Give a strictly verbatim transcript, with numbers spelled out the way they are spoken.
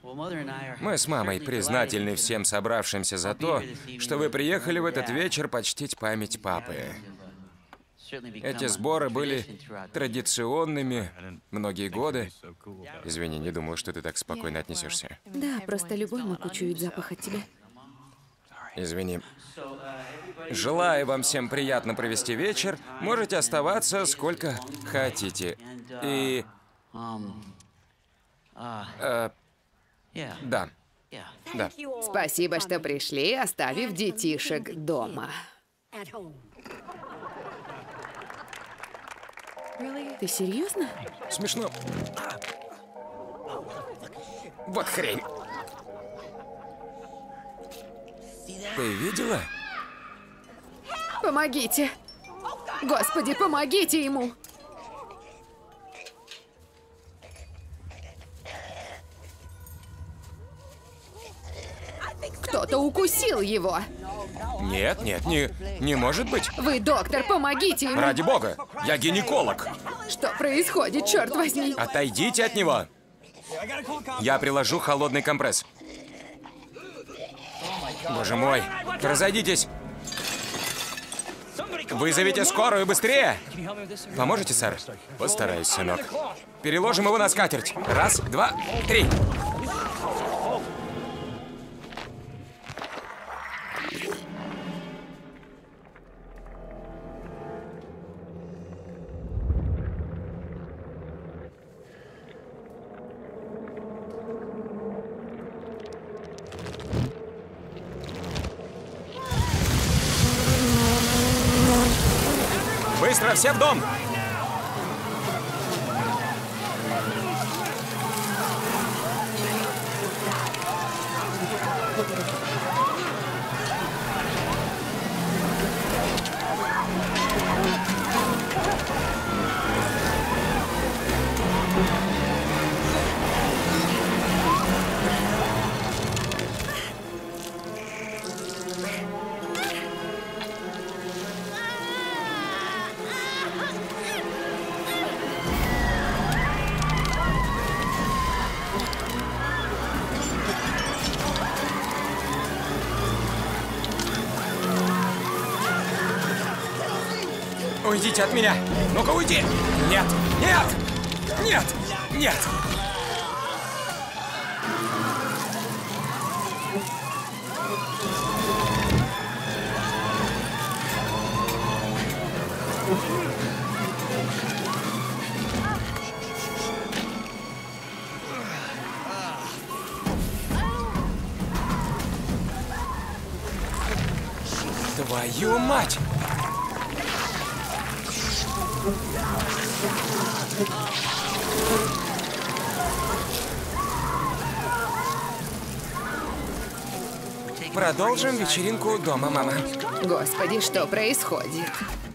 Мы с мамой признательны всем собравшимся за то, что вы приехали в этот вечер почтить память папы. Эти сборы были традиционными многие годы. Извини, не думал, что ты так спокойно отнесешься. Да, просто любой мог учуять запах от тебя. Извини. Желаю вам всем приятно провести вечер. Можете оставаться сколько хотите. И... Э, да. Да. Спасибо, что пришли, оставив детишек дома. Ты серьезно? Смешно. Вот хрень. Ты видела? Помогите! Господи, помогите ему! Кто-то укусил его. Нет, нет, не, не может быть. Вы, доктор, помогите ему. Ради бога, я гинеколог. Что происходит, черт возьми? Отойдите от него. Я приложу холодный компресс. Боже мой, разойдитесь. Вызовите скорую быстрее. Поможете, сэр? Постараюсь, сынок. Переложим его на скатерть. Раз, два, три. Быстро, все в дом! Уйдите от меня! Ну-ка, уйди! Нет! Нет! Нет! Нет! Твою мать! Продолжим вечеринку дома, мама. Господи, что происходит?